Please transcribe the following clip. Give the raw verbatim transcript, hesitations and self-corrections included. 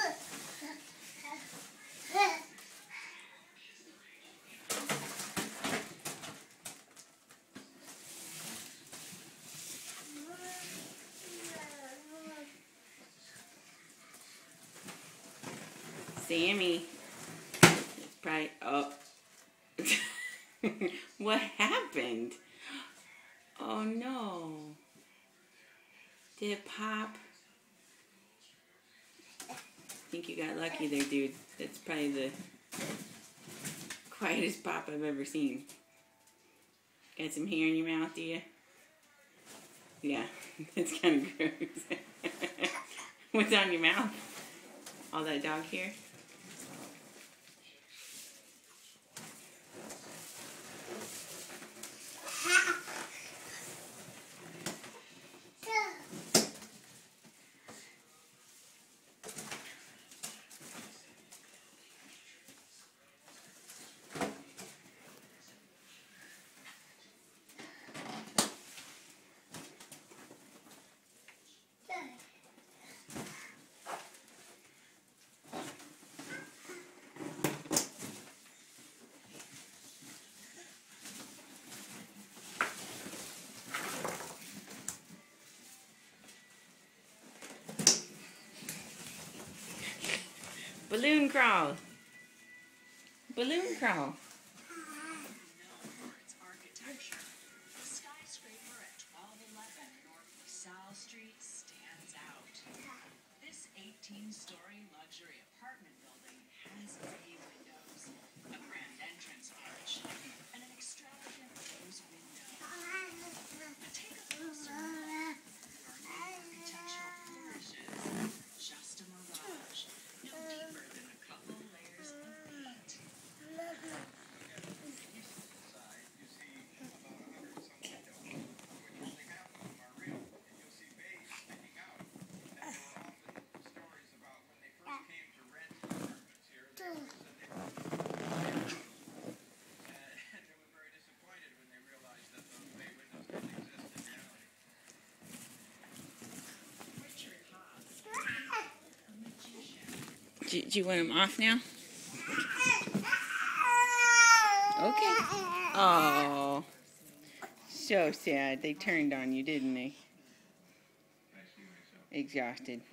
Sammy. Probably. Oh. What happened? Oh no. Did it pop? I think you got lucky there, dude. That's probably the quietest pop I've ever seen. Got some hair in your mouth, do you? Yeah, that's kind of gross. What's on your mouth? All that dog hair? Balloon crawl. Balloon crawl. The skyscraper at twelve eleven North LaSalle Street stands out. This eighteen-story luxury apartment building has bay windows, a grand entrance arch, and an extravagant rose window. But take a closer look. Your architectural flourishes. Just a mirage, no deeper than a couple layers of paint. Do, do you want them off now? Okay. Oh, so sad. They turned on you, didn't they? Exhausted.